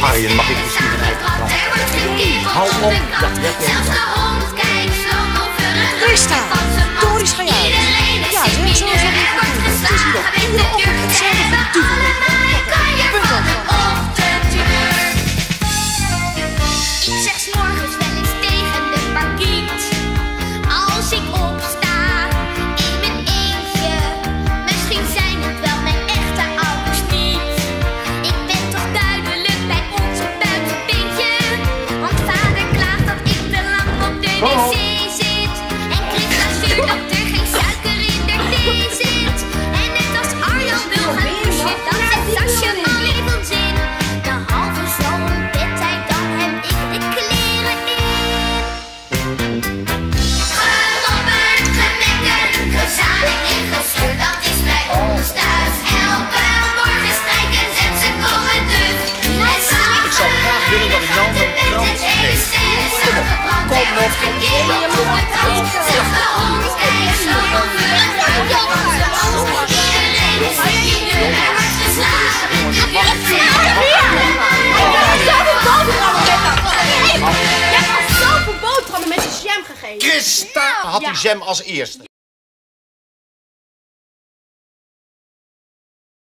Arjen, mag ik misschien een eigen krant? Hou op, dat werkt zelfs de hond kijkt sloom over een Christa, Doris, ga jij uit? Ja, zeg, zo is het niet goed. Het is hier op iedere ochtend hetzelfde verduwen. Punt af. Ik zeg 's morgens wel eens tegen de parkiet, als ik opsta in mijn eentje. Misschien zijn het wel mijn echte ouders niet. Ik ben toch duidelijk bij ons een buitenbeentje. Want vader klaagt dat ik te lang op de wc zit. En Christa stuurt dat er geen suiker in de thee zit. En net als Arjan wil gaan douchen, dan zet Sasje al even zin. De halve zo'n bedtijd, dan heb ik de kleren in. Gemopper, gemekker, gezanik en gezeur, dat is bij ons thuis. Elke morgen strek en zelfs, komen, druk. Ik zou graag willen dat ik nou mijn krant geef. Kom op, Zelfs de hond kijkt sloom over een randje. Iedereen is hier, er wordt geslagen. Jij hebt zoveel boterhammen met je jam gegeten. Christa had die jam als eerste.